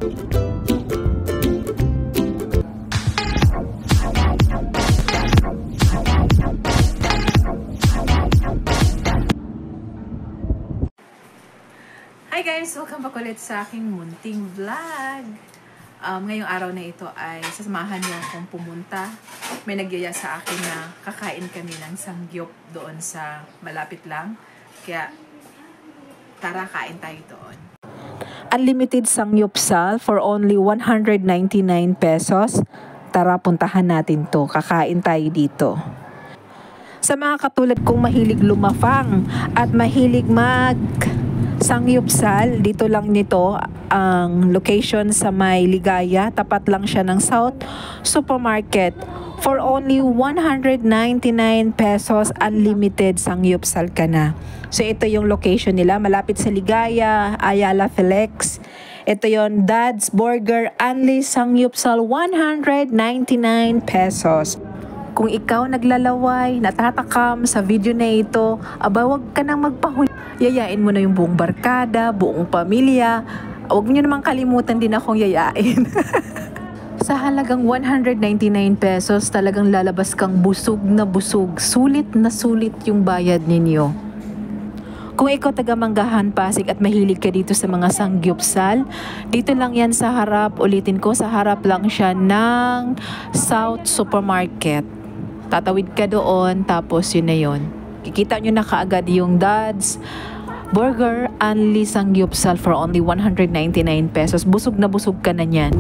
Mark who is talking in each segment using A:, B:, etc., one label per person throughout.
A: Hi guys! Welcome back ulit sa aking munting vlog. Ngayong araw na ito ay sasamahan niyo akong pumunta. May nagyaya sa akin na kakain kami ng samgyup doon sa malapit lang. Kaya tara, kain tayo doon.
B: Unlimited samgyupsal for only 199 pesos. Tara, puntahan natin to. Kakain tayo dito. Sa mga katulad kong mahilig lumafang at mahilig samgyupsal, dito lang nito ang location sa May Ligaya. Tapat lang siya ng South Supermarket. For only 199 pesos, unlimited samgyupsal ka na. So ito yung location nila, malapit sa Ligaya, Ayala Felix. Ito yung Dad's Burger, Unli Samgyupsal, 199 pesos. Kung ikaw naglalaway, natatakam sa video na ito, wag ka nang magpahuli. Yayain mo na yung buong barkada, buong pamilya. Huwag niyo naman kalimutan din akong yayain. Sa halagang 199 pesos, talagang lalabas kang busog na busog. Sulit na sulit yung bayad ninyo. Kung ikaw taga Manggahan, Pasig at mahilig ka dito sa mga samgyupsal, dito lang yan sa harap. Ulitin ko, sa harap lang siya ng South Supermarket. Tatawid ka doon, tapos yun na yun. Kikita nyo na kaagad yung Dad's Burger, Unli Samgyupsal for only 199 pesos. Busog na busog ka na yan.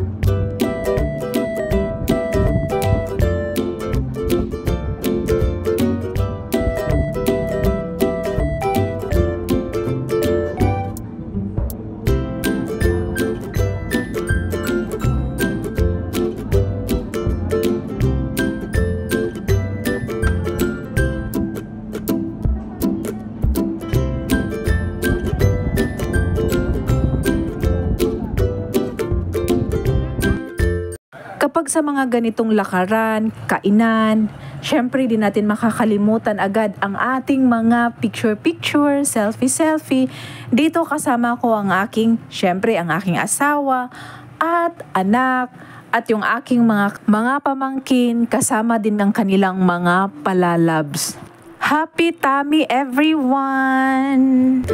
B: Kapag sa mga ganitong lakaran, kainan, syempre di natin makakalimutan agad ang ating mga picture-picture, selfie-selfie. Dito kasama ko ang aking asawa at anak at yung aking mga pamangkin, kasama din ng kanilang mga palalabs. Happy tummy everyone!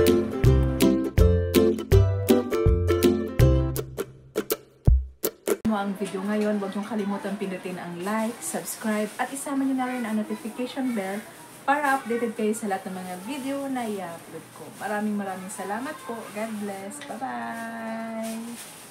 A: Ang video ngayon, huwag niyong kalimutan pindutin ang like, subscribe, at isama niyo na rin ang notification bell para updated kayo sa lahat ng mga video na i-upload ko. Maraming salamat po. God bless. Bye-bye!